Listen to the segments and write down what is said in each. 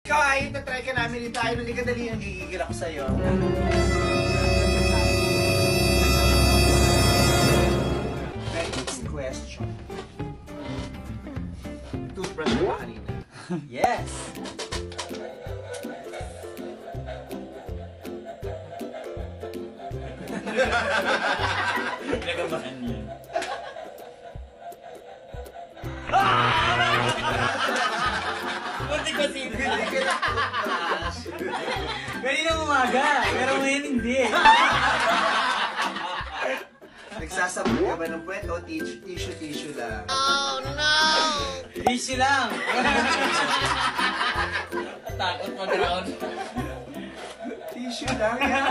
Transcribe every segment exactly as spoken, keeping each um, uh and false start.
Ikaw ay, tatry ka namin dito. Ay, nalikadali ang gigigil ako sa'yo. Next question. Toothbrush ba kanina? Yes! Nagabahan niya. Kunti ko sino. Kanina umaga, pero ngayon hindi. Nagsasabot ka ba ng puwet o tissue, tissue, tissue lang? Oh no! Tissue lang. Takot mag-round. Tissue lang yan.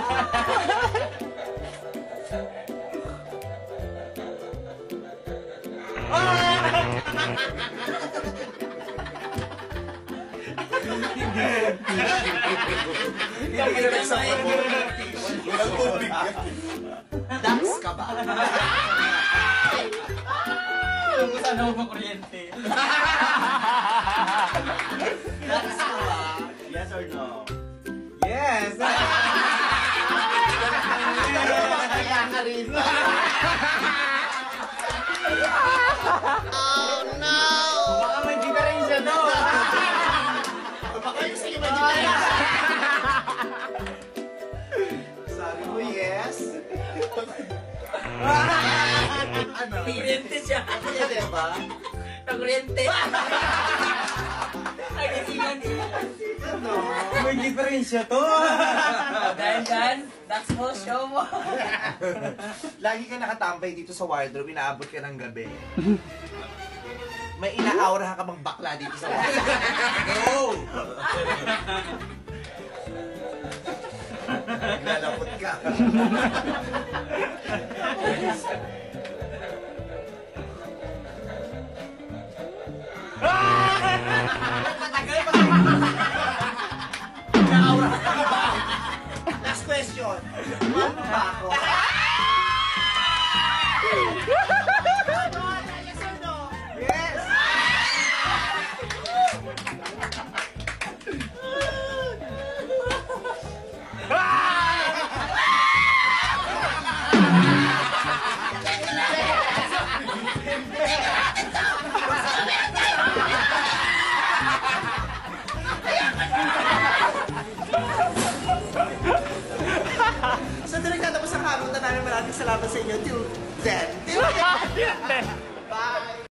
Hindi ka nagsabot mo ng tissue. Walang tubig yan. Dax ka ba? Alam ko sana ako makuryente. Dax ka ba? Yes or no? Yes! Kaya ka rin. Oh no! Baka may diferensya daw. Baka yung sige ba dito? Sabi mo yes? Ano? Kuryente siya. Kaya diba? Nakuryente. Nagisingan siya. Ano? May diferensya to. Dahil dyan, that's mo, show mo. Lagi ka nakatambay dito sa wardrobe, inaabot ka ng gabi. May ina-aura ka bang bakla dito sa wardrobe? Go! Nalapot ka.